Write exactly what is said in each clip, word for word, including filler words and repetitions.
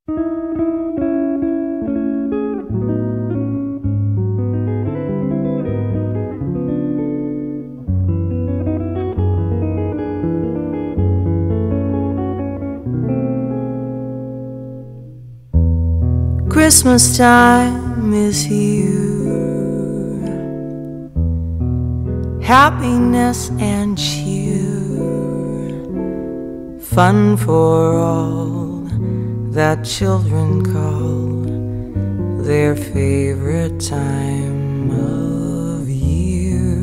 Christmas time is here. Happiness and cheer, fun for all that children call their favorite time of year.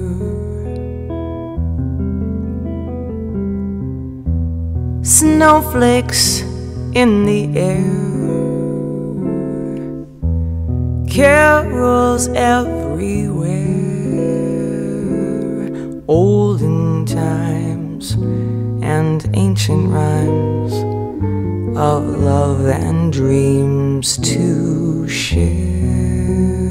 Snowflakes in the air, carols everywhere, olden times and ancient rhymes of love and dreams to share.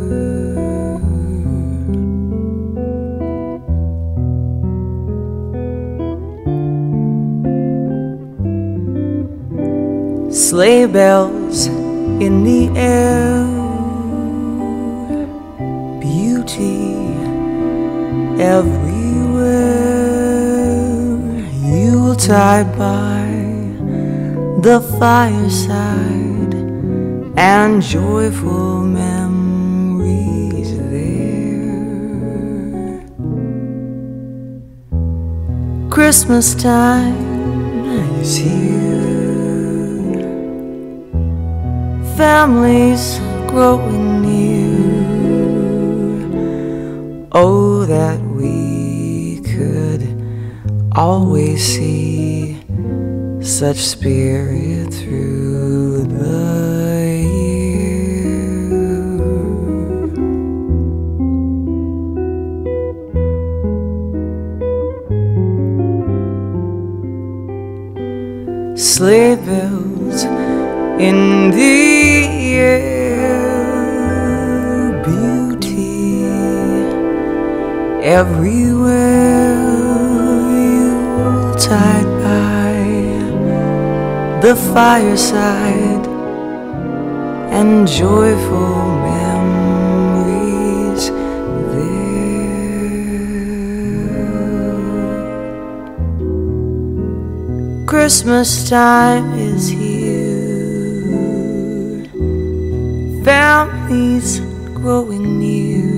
Sleigh bells in the air, beauty everywhere, Yuletide by the fireside, and joyful memories there. Christmas time is here, families growing near. Oh, that we could always see such spirit through the year. Sleigh bells in the air, beauty everywhere, Yuletide by the fireside, and joyful memories there. Christmas time is here, families growing near.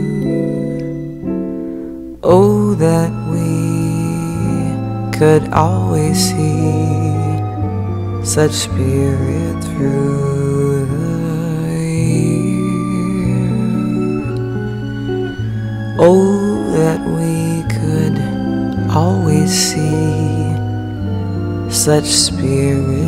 Oh, that we could always see such spirit through the year. Oh, that we could always see such spirit